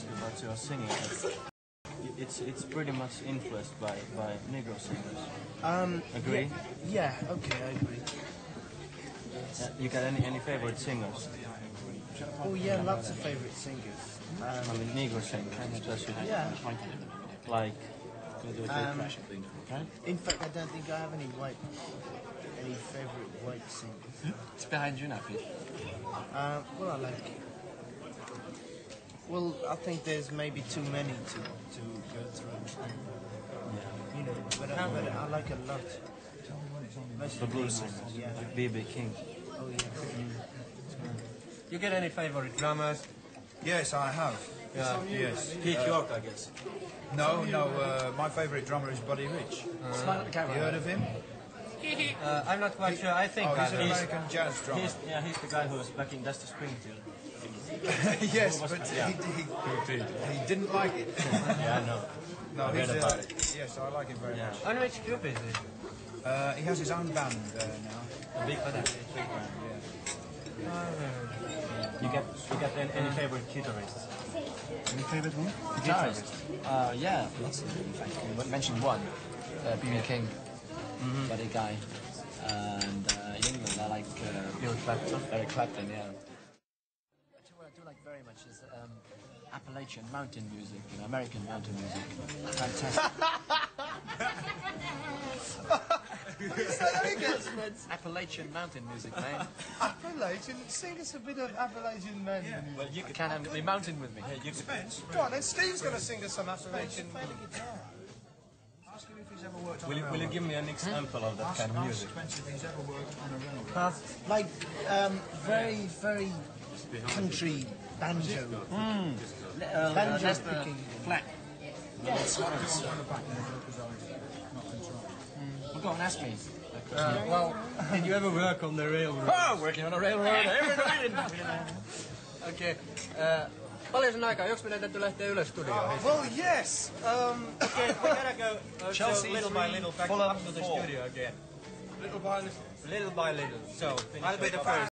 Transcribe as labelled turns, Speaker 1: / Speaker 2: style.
Speaker 1: ask you about your singing. It's pretty much influenced by Negro singers. Agree?
Speaker 2: Yeah. Okay, I agree.
Speaker 1: You got any favorite singers?
Speaker 2: Oh yeah, lots of favorite singers.
Speaker 1: I mean, Negro singers, especially.
Speaker 2: Yeah.
Speaker 1: Like.
Speaker 2: In fact, I don't think I have any favorite white singers.
Speaker 3: It's behind you now, Pete.
Speaker 2: Well, I like. Well, I think there's maybe too many to go through.
Speaker 1: Yeah.
Speaker 2: You know, but I like a lot.
Speaker 1: The blues singers.
Speaker 2: Yeah.
Speaker 1: Like B.B. King.
Speaker 2: Oh yeah.
Speaker 3: You get any favorite drummers?
Speaker 4: Yes, I have. Yes.
Speaker 1: Pete York, I guess.
Speaker 4: No. My favourite drummer is Buddy Rich.
Speaker 3: Smile at the camera.
Speaker 4: You heard of him?
Speaker 3: I'm not quite sure. I think
Speaker 4: he's an American jazz drummer.
Speaker 1: He's the guy who was back in Dusty Springfield.
Speaker 4: Yes, but he didn't like it.
Speaker 1: Yeah, I know.
Speaker 4: No,
Speaker 1: I read about it.
Speaker 4: Yes, I like him very much.
Speaker 3: On which group is he?
Speaker 4: He has his own band now.
Speaker 1: A big band. You got any favorite guitarists?
Speaker 3: Any favorite one?
Speaker 1: Guitarist.
Speaker 3: Yeah, lots of them, in fact. You mentioned one, B.B. King, Buddy Guy, and in England I like Eric Clapton, yeah. Actually, what I do like very much is Appalachian mountain music, American mountain music. Fantastic. Appalachian mountain music, man.
Speaker 2: Appalachian, sing us a bit of Appalachian man.
Speaker 3: Yeah. Well, you can have the mountain with me.
Speaker 1: Yeah, Spence.
Speaker 2: Go on, then Steve's going to sing us some Appalachian.
Speaker 4: Ask him if he's ever worked on a railroad.
Speaker 1: Will you give me an example of that kind of music?
Speaker 4: Ask Spence if he's ever worked on a railroad.
Speaker 2: Like very, very country banjo. Banjo picking.
Speaker 3: Flat.
Speaker 2: Yes.
Speaker 3: Well, go on, ask me.
Speaker 2: Well,
Speaker 3: Did you ever work on the railroad? Oh, working on a railroad every night. Okay. Paljon sen aikaa? Joks meidän täytyy lähteä ylös studioon?
Speaker 2: well, yes.
Speaker 3: Okay, we gotta go
Speaker 1: Chelsea
Speaker 3: little by little back
Speaker 1: Fulham
Speaker 3: up to the
Speaker 1: 4.
Speaker 3: studio again.
Speaker 2: Little by little.
Speaker 3: Little by little. So, I'll be the first.